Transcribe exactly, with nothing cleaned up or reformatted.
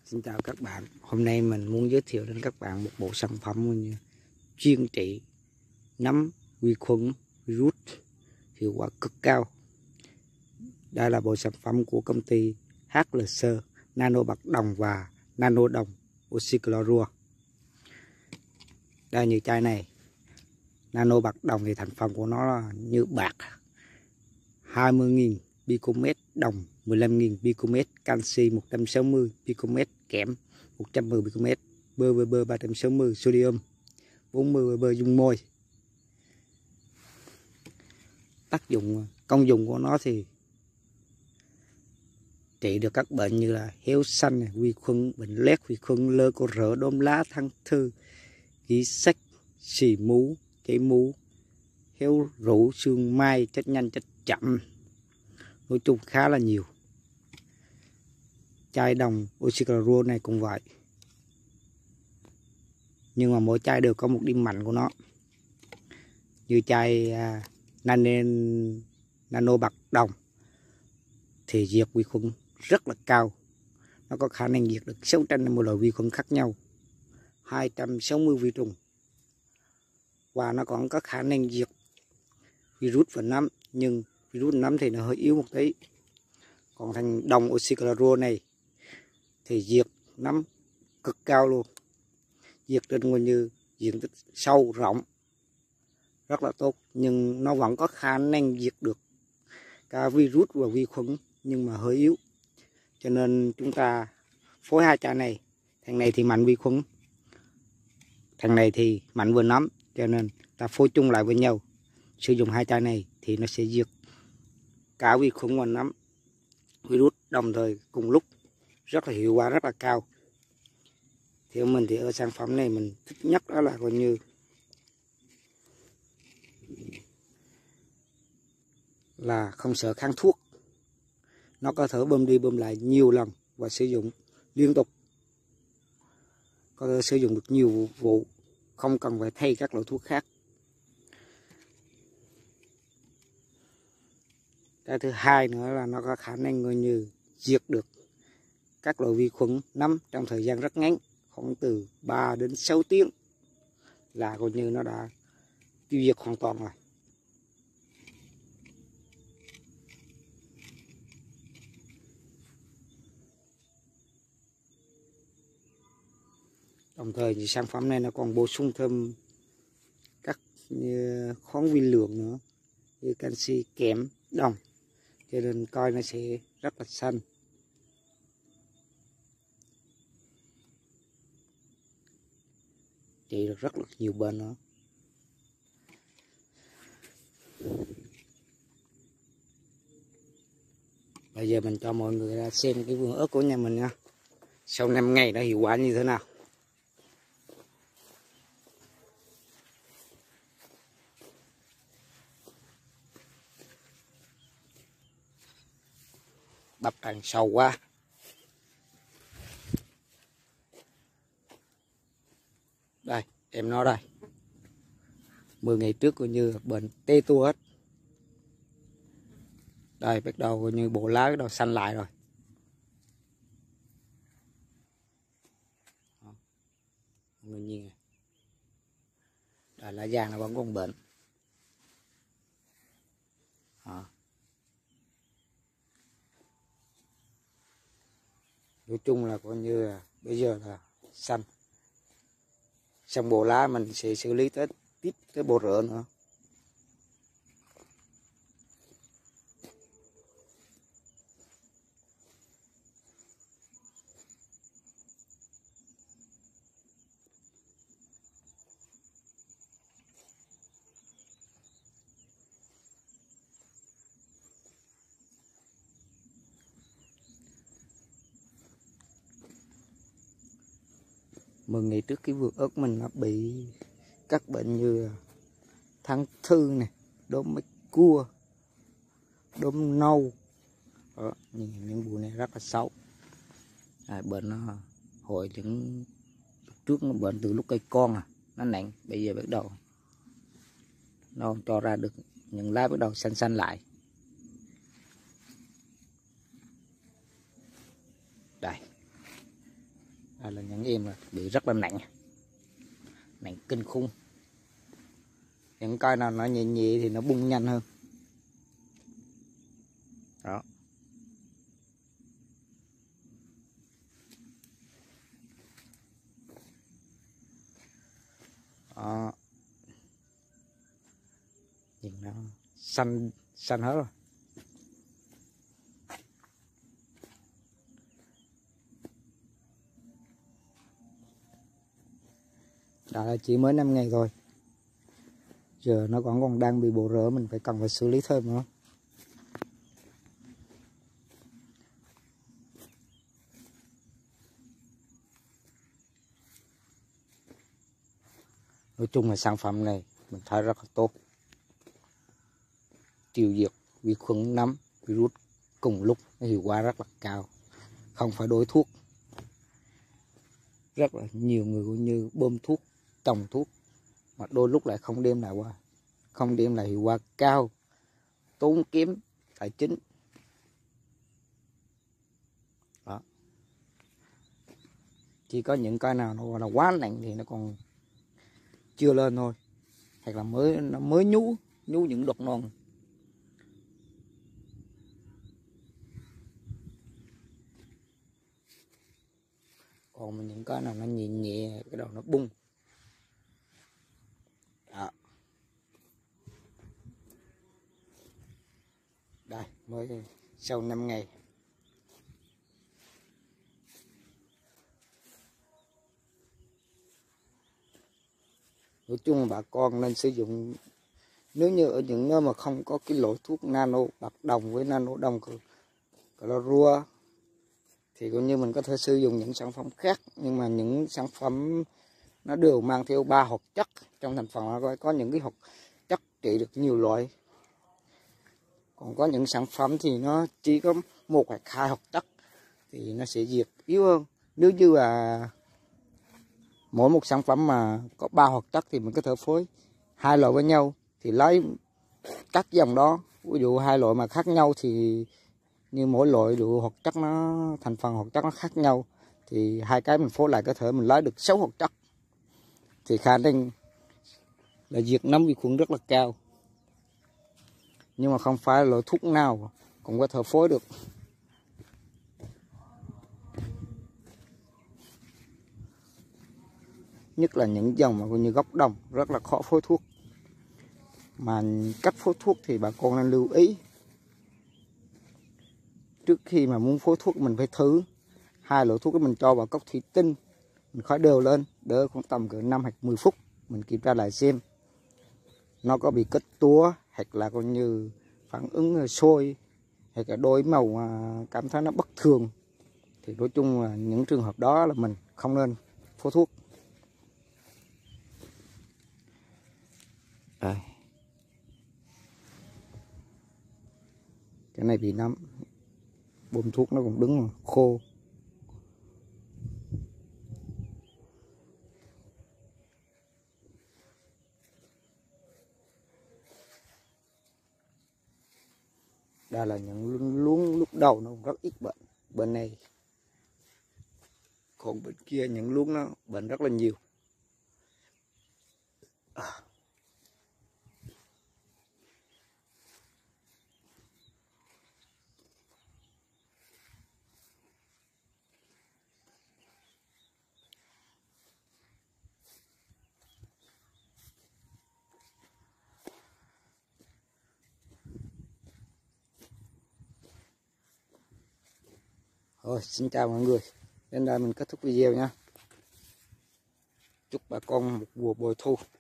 Xin chào các bạn. Hôm nay mình muốn giới thiệu đến các bạn một bộ sản phẩm chuyên trị nấm vi khuẩn virus hiệu quả cực cao. Đây là bộ sản phẩm của công ty hát lờ xê Nano bạc đồng và Nano đồng oxychlorua. Đây như chai này, Nano bạc đồng thì thành phần của nó là như bạc, hai mươi nghìn picomet đồng, mười lăm nghìn picomet canxi, một trăm sáu mươi picomet kẽm, một trăm mười picomet bơ bơ bơ, ba trăm sáu mươi sodium, bốn mươi bơ dung môi. Tác dụng công dụng của nó thì trị được các bệnh như là héo xanh, vi khuẩn bệnh loét, vi khuẩn lơ cô rỡ, đốm lá, thăng thư, ghi sách, xì mú, chảy mú, héo rũ, xương mai, chết nhanh chết chậm, nói chung khá là nhiều. Chai đồng oxychlorua này cũng vậy, nhưng mà mỗi chai đều có một điểm mạnh của nó. Như chai uh, nano, nano bạc đồng thì diệt vi khuẩn rất là cao, nó có khả năng diệt được sáu trăm năm mươi loại vi khuẩn khác nhau, hai trăm sáu mươi vi trùng, và nó còn có khả năng diệt virus và nấm, nhưng virus nấm thì nó hơi yếu một tí. Còn thằng đồng oxychlorua này thì diệt nấm cực cao luôn, diệt trên gần như diện tích sâu rộng rất là tốt, nhưng nó vẫn có khả năng diệt được cả virus và vi khuẩn, nhưng mà hơi yếu. Cho nên chúng ta phối hai chai này, thằng này thì mạnh vi khuẩn, thằng này thì mạnh với nấm, cho nên ta phối chung lại với nhau, sử dụng hai chai này thì nó sẽ diệt cả vi khuẩn và nấm, virus đồng thời cùng lúc, rất là hiệu quả, rất là cao. Theo mình thì ở sản phẩm này mình thích nhất đó là coi như là không sợ kháng thuốc, nó có thể bơm đi bơm lại nhiều lần và sử dụng liên tục, có thể sử dụng được nhiều vụ, không cần phải thay các loại thuốc khác. Cái thứ hai nữa là nó có khả năng coi như diệt được các loại vi khuẩn nấm trong thời gian rất ngắn, khoảng từ ba đến sáu tiếng là coi như nó đã tiêu diệt hoàn toàn rồi. Đồng thời thì sản phẩm này nó còn bổ sung thêm các khoáng vi lượng nữa, như canxi, kẽm, đồng, cho nên coi nó sẽ rất là xanh. Trị được rất là nhiều bệnh nữa. Bây giờ mình cho mọi người ra xem cái vườn ớt của nhà mình nha, sau năm ngày đã hiệu quả như thế nào. Bắp càng sâu quá. Đây, em nó đây. mười ngày trước coi như bệnh tê tua hết. Đây, bắt đầu coi như bộ lá bắt đầu xanh lại rồi. Đó. Mọi người nhìn này. Đây, lá vàng nó vẫn còn bệnh. Đó. Nói chung là coi như là bây giờ là xanh. Xong bộ lá mình sẽ xử lý tới tiếp tới bộ rễ nữa. mười ngày trước cái vườn ớt mình nó bị các bệnh như thăng thư này, đốm mách cua, đốm nâu. Đó, nhìn những vụ này rất là xấu. À, bệnh nó hồi những trước nó bệnh từ lúc cây con à, nó nặng, bây giờ bắt đầu nó cho ra được những lá bắt đầu xanh xanh lại. Đây, Đây là những em bị rất là nặng, nặng kinh khủng. Những cây nào nó nhẹ nhẹ thì nó bung nhanh hơn. Đó. Đó. Nhìn nó xanh xanh hết rồi. Đó là chỉ mới năm ngày thôi. Giờ nó còn còn đang bị bộ rễ, mình phải cần phải xử lý thêm nữa. Nói chung là sản phẩm này mình thấy rất là tốt, tiêu diệt vi khuẩn, nấm, virus cùng lúc, nó hiệu quả rất là cao, không phải đổi thuốc. Rất là nhiều người cũng như bơm thuốc, trồng thuốc mà đôi lúc lại không đem lại qua, không đem lại hiệu quả cao, tốn kém tài chính. Đó. Chỉ có những cái nào nó là quá nặng thì nó còn chưa lên thôi, hoặc là mới nó mới nhú nhú những đọt non. Còn những cái nào nó nhẹ nhẹ, cái đầu nó bung. Đó. Đây mới sau năm ngày. Nói chung là bà con nên sử dụng, nếu như ở những nơi mà không có cái loại thuốc nano bạc đồng với nano đồng chlorua thì coi như mình có thể sử dụng những sản phẩm khác, nhưng mà những sản phẩm nó đều mang theo ba hoạt chất trong thành phần, nó có những cái hoạt chất trị được nhiều loại. Còn có những sản phẩm thì nó chỉ có một hoặc hai hoạt chất thì nó sẽ diệt yếu hơn. Nếu như là mỗi một sản phẩm mà có ba hoạt chất thì mình có thể phối hai loại với nhau, thì lấy các dòng đó, ví dụ hai loại mà khác nhau thì như mỗi loại độ hoạt chất nó, thành phần hoạt chất nó khác nhau, thì hai cái mình phối lại có thể mình lấy được sáu hoạt chất, thì khả năng là diệt nấm vi khuẩn rất là cao. Nhưng mà không phải loại thuốc nào cũng có thể phối được. Nhất là những dòng mà coi như gốc đồng rất là khó phối thuốc. Mà cách phối thuốc thì bà con nên lưu ý. Trước khi mà muốn phối thuốc mình phải thử hai loại thuốc, mình cho vào cốc thủy tinh, mình khói đều lên, đỡ khoảng tầm cỡ năm hoặc mười phút, mình kiểm tra lại xem nó có bị kết túa hoặc là coi như phản ứng sôi, hoặc là đôi màu mà cảm thấy nó bất thường, thì nói chung là những trường hợp đó là mình không nên phối thuốc. Đây. Cái này bị nấm, bơm thuốc nó còn đứng mà khô. Đây là những luống lúc đầu nó rất ít bệnh, bên này. Còn bên kia những luống nó bệnh rất là nhiều. À. Rồi, xin chào mọi người. Đến đây mình kết thúc video nha. Chúc bà con một mùa bội thu.